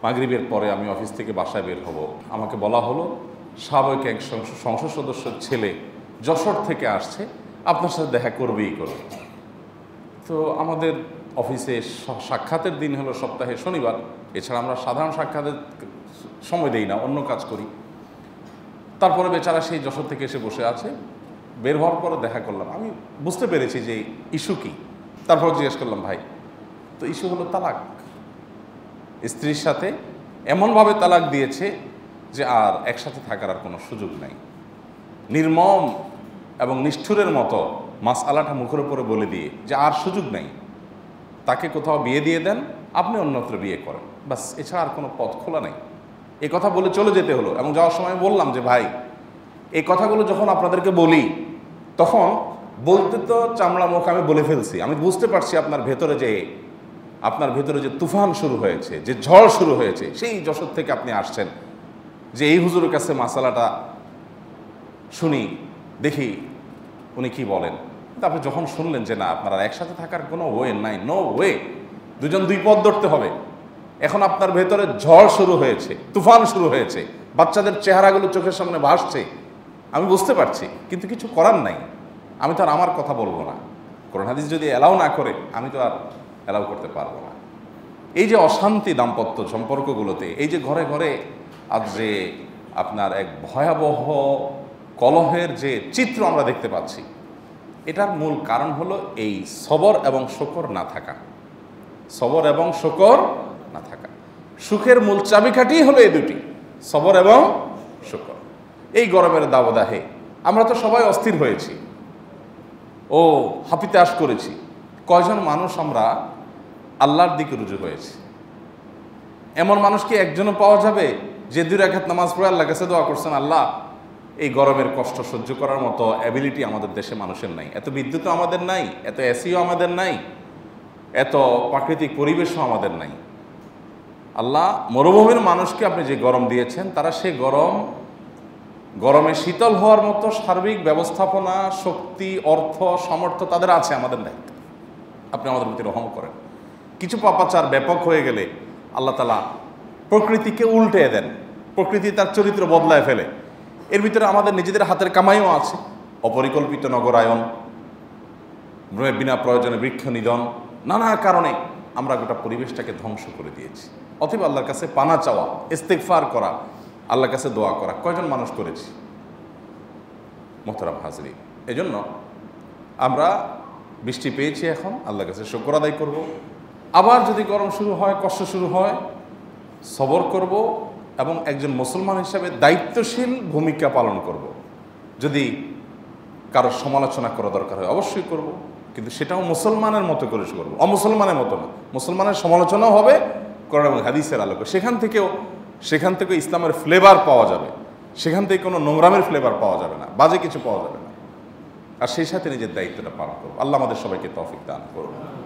মাগরিবের পরে আমি অফিস থেকে বাসায় বের হব, আমাকে বলা হলো স্বাভাবিক এক সংসদ সদস্যের ছেলে যশোর থেকে আসছে, আপনার সাথে দেখা করবেই করবে। তো আমাদের অফিসে সাক্ষাতের দিন হলো সপ্তাহে শনিবার, এছাড়া আমরা সাধারণ সাক্ষাতের সময় দেই না, অন্য কাজ করি। তারপরে বেচারা সেই যশোর থেকে এসে বসে আছে, বের হওয়ার পরে দেখা করলাম, আমি বুঝতে পেরেছি যে ইস্যু কী। তারপর জিজ্ঞেস করলাম, ভাই তো ইস্যু হলো তালাক, স্ত্রীর সাথে এমনভাবে তালাক দিয়েছে যে আর একসাথে থাকার আর কোনো সুযোগ নাই। নির্মম এবং নিষ্ঠুরের মতো মাসআলাটা মুখের উপরে বলে দিয়ে যে আর সুযোগ নাই, তাকে কোথাও বিয়ে দিয়ে দেন, আপনি অন্যত্র বিয়ে করেন, বাস, এছাড়া আর কোনো পথ খোলা নেই। এই কথা বলে চলে যেতে হলো। এবং যাওয়ার সময় বললাম যে ভাই, এই কথাগুলো যখন আপনাদেরকে বলি তখন বলতে তো চামড়া মুখ আমি বলে ফেলছি, আমি বুঝতে পারছি আপনার ভেতরে যে তুফান শুরু হয়েছে, যে ঝড় শুরু হয়েছে। সেই যশোর থেকে আপনি আসছেন যে এই হুজুরের কাছে মাসালাটা শুনি, দেখি উনি কি বলেন। তারপরে যখন শুনলেন যে না, আপনারা একসাথে থাকার কোনো ওয়ে নাই, নো ওয়ে, দুজন দুই পথ ধরতে হবে, এখন আপনার ভেতরে ঝড় শুরু হয়েছে, তুফান শুরু হয়েছে, বাচ্চাদের চেহারাগুলো চোখের সামনে ভাসছে, আমি বুঝতে পারছি, কিন্তু কিছু করার নাই। আমি তো আর আমার কথা বলবো না, কোরআন হাদিস যদি অ্যালাউ না করে আমি তো আর অ্যালাউ করতে পারবো না। এই যে অশান্তি দাম্পত্য সম্পর্কগুলোতে, এই যে ঘরে ঘরে আজ যে আপনার এক ভয়াবহ কলহের যে চিত্র আমরা দেখতে পাচ্ছি, এটার মূল কারণ হলো এই সবর এবং শকর না থাকা। সবর এবং শকর না থাকা, সুখের মূল চাবিকাঠি হলো এই দুটি, সবর এবং শকর। এই গরমের দাবদাহে আমরা তো সবাই অস্থির হয়েছি, ও হাপিতাশ করেছি। কয়জন মানুষ আমরা আল্লাহর দিকে রুজু হয়েছি? এমন মানুষ কি একজনও পাওয়া যাবে যে 2 রাকাত নামাজ পড়ে আল্লাহর কাছে দোয়া করছেন, আল্লাহ এই গরমের কষ্ট সহ্য করার মতো অ্যাবিলিটি আমাদের দেশে মানুষের নাই, এত বিদ্যুৎও আমাদের নাই, এত এসিও আমাদের নাই, এত প্রাকৃতিক পরিবেশও আমাদের নাই। আল্লাহ, মরুভূমির মানুষকে আপনি যে গরম দিয়েছেন, তারা সে গরমে শীতল হওয়ার মতো সার্বিক ব্যবস্থাপনা, শক্তি, অর্থ, সামর্থ্য তাদের আছে, আমাদের নাই। আপনি আমাদের প্রতি রহম করেন। কিছু পাপাচার ব্যাপক হয়ে গেলে আল্লাহ তাআলা প্রকৃতিকে উল্টে দেন, প্রকৃতি তার চরিত্র বদলায় ফেলে। এর ভিতরে আমাদের নিজেদের হাতের কামাইও আছে, অপরিকল্পিত নগরায়ন, বিনা প্রয়োজনে বৃক্ষ নিধন, নানা কারণে আমরা গোটা পরিবেশটাকে ধ্বংস করে দিয়েছি। অতএব আল্লাহর কাছে পানা চাওয়া, ইস্তেগফার করা, আল্লাহর কাছে দোয়া করা কয়জন মানুষ করেছি? মোহতারাম হাজরিন, এজন্য আমরা বৃষ্টি পেয়েছি, এখন আল্লাহর কাছে শুকর আদায় করব। আবার যদি গরম শুরু হয়, কষ্ট শুরু হয়, সবর করব এবং একজন মুসলমান হিসাবে দায়িত্বশীল ভূমিকা পালন করব। যদি কারোর সমালোচনা করা দরকার হয় অবশ্যই করব, কিন্তু সেটাও মুসলমানের মতো করে করব, অমুসলমানের মতো না। মুসলমানের সমালোচনাও হবে কোরআন এবং হাদিসের আলোকে, সেখান থেকে ইসলামের ফ্লেভার পাওয়া যাবে, সেখান থেকে কোনো নোংরামের ফ্লেভার পাওয়া যাবে না, বাজে কিছু পাওয়া যাবে না। আর সেই সাথে নিজের দায়িত্বটা পালন করব। আল্লাহ আমাদের সবাইকে তৌফিক দান করুন।